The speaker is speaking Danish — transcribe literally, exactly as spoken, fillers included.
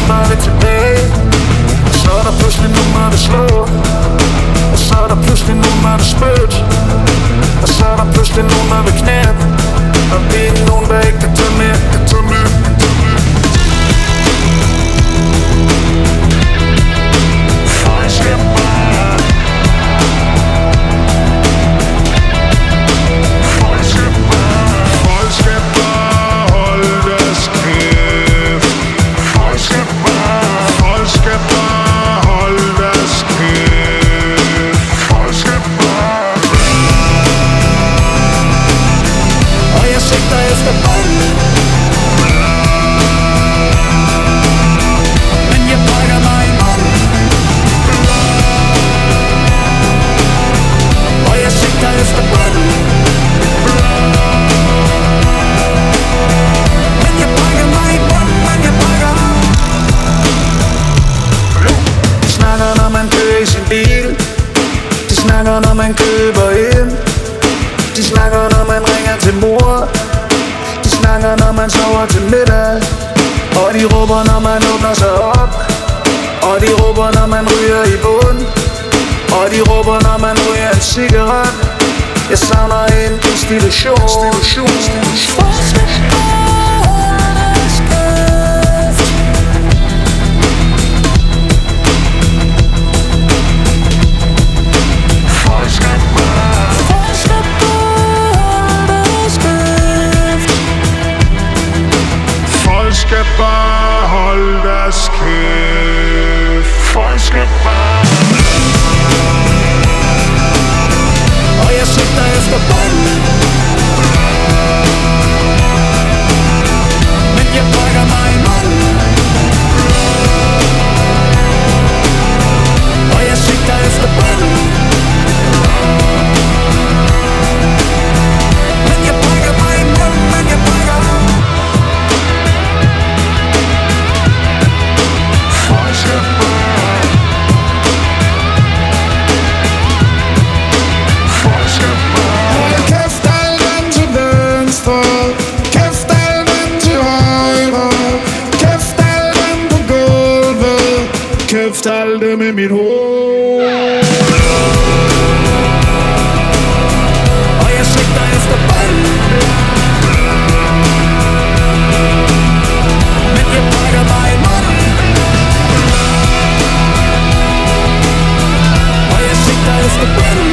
bare lidt tilbage. Og så er der pludselig nummer, der slår. Og så er der pludselig nummer, der spødt. Og så er der pludselig nummer ved knæet. Og det er ikke nogen, der ikke kan tage med, kan tage med. Folk skal bare Folk skal bare Folk skal bare holde deres kæft. Folk skal bare Folk skal bare holde deres kæft. Folk skal bare. Og jeg sigter efter bolden, men jeg brækker mig i munden. Og jeg sigter efter bolden, men jeg brækker mig i munden, men jeg brækker. De snakker, når man kører i sin bil. De snakker, når man køber ind. De snakker, når man ringer til mor. De snakker, når man sover til middag. Og de råber, når man åbner sig op. Og de råber, når man ryger i bund. Og de råber, når man ryger en cigaret. Jeg savner en institution. Institution, institution. Skal bare holde deres kæft. Folk skal bare. Og jeg sigter efter bolden, men jeg brækker mig i munden. Og jeg sigter efter bolden, men jeg brækker mig i munden, men jeg brækker. Kæft alt det med mit hoved. Og jeg sigter efter bolden, men jeg brækker mig i munden. Og jeg sigter efter bolden.